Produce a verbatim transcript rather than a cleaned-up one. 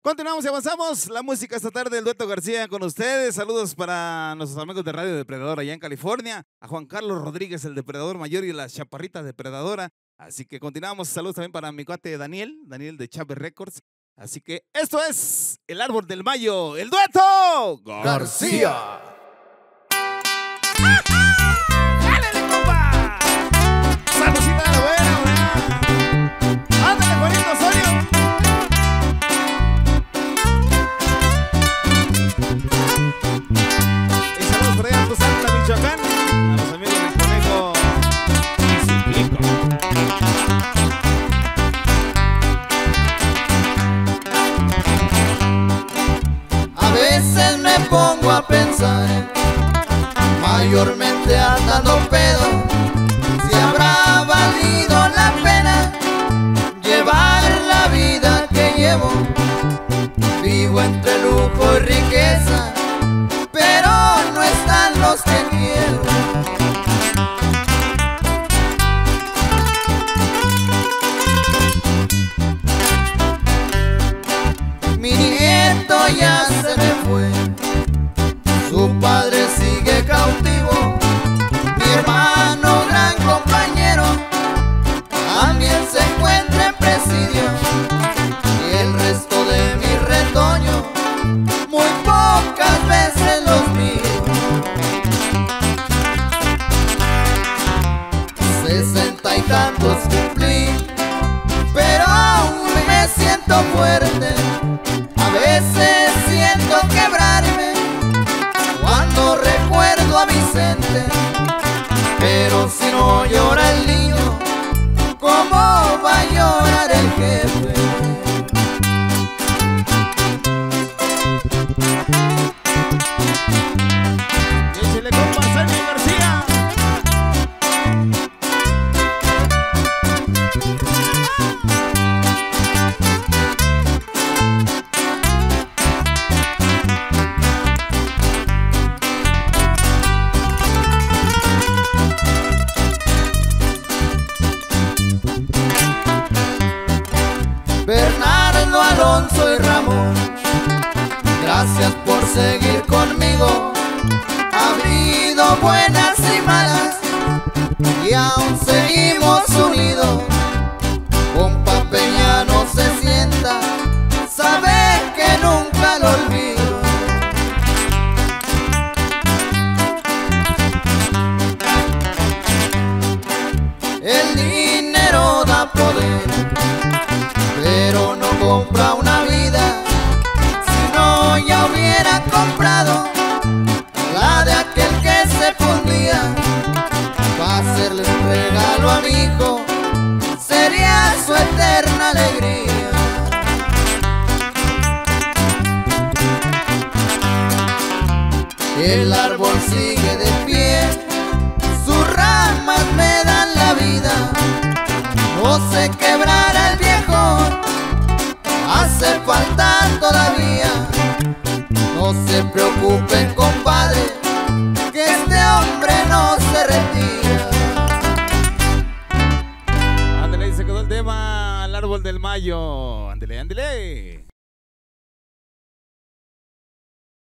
Continuamos y avanzamos. La música esta tarde del Dueto García con ustedes. Saludos para nuestros amigos de Radio Depredador allá en California. A Juan Carlos Rodríguez, el Depredador Mayor, y la Chaparrita Depredadora. Así que continuamos. Saludos también para mi cuate Daniel, Daniel de Chávez Records. Así que esto es El Árbol del Mayo, el Dueto García. ¡Jálele, compa! ¡Salucita de la buena, buena! ¡Ándale, Juanito Osorio! Y saludos por allá a Santa Michoacán, a los amigos del Conejo y Ciclico. A veces me pongo a pensar, mayormente andando pedo, si habrá valido la pena llevar la vida que llevo. Vivo entre lujo y riqueza, pero no están los que quiero. Mi nieto ya se me fue, su padre sigue cautivo, mi hermano, gran compañero, también se encuentra en presidio, y el resto de mi retoño muy pocas veces los miro. Sesenta y tantos cumplí, pero aún me siento fuerte. A veces siento quebrarme cuando recuerdo a Vicente, pero si no llora el niño, ¿cómo va a llorar el jefe? ¡Échale, compa, Sergio García! Bernardo, Alonso y Ramón, gracias por seguir conmigo. Ha habido buenas y malas y aún seguimos unidos. Compa Peña no se sienta, sabe que nunca lo olvido. El dinero da poder, pero no compra una vida. Si no, ya hubiera comprado la de aquel que se fundía. Va a hacerle un regalo a mi hijo, sería su eterna alegría. El árbol sigue de pie, sus ramas me dan la vida. No se quebrará el viejo, hace falta todavía. No se preocupen, compadre, que este hombre no se retira. Ándale, ahí se quedó el tema, El Árbol del Mayo. Ándale, ándale.